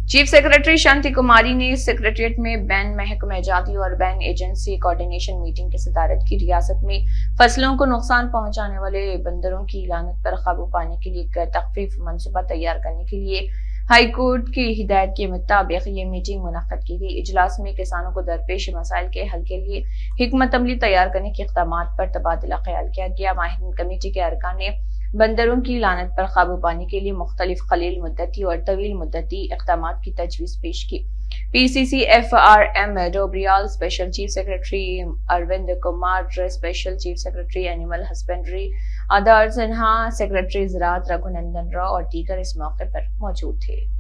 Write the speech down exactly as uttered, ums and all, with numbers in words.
Chief secretary शांति कुमारी ने secretariat में ban महकमा जाती और बैन एजेंसी कोऑर्डिनेशन मीटिंग की सदारत की। रियासत में फसलों को नुकसान पहुंचाने वाले बंदरों की लानत पर काबू पाने के लिए तखफीफ मंसूबा तैयार करने के लिए हाई कोर्ट की हिदायत के मुताबिक ये मीटिंग मुनक्कद की गई। इजलास में किसानों को दरपेश मसाइल के हल के लिए हिकमत अमली तैयार करने के इक़दामात पर तबादला ख्याल किया गया। माहिरीन कमेटी के अरकान ने बंदरों की लानत पर काबू पाने के लिए मुख्तलिफ कलील मुद्दती और तवील मुद्दती इक़दामात की तजवीज़ पेश की। P C C F R M Dobriyal, special chief secretary Arvind Kumar, special chief secretary animal husbandry Adhar Sinha, secretary ज़राअत रघुनंदन राव और दीगर इस मौके पर मौजूद थे।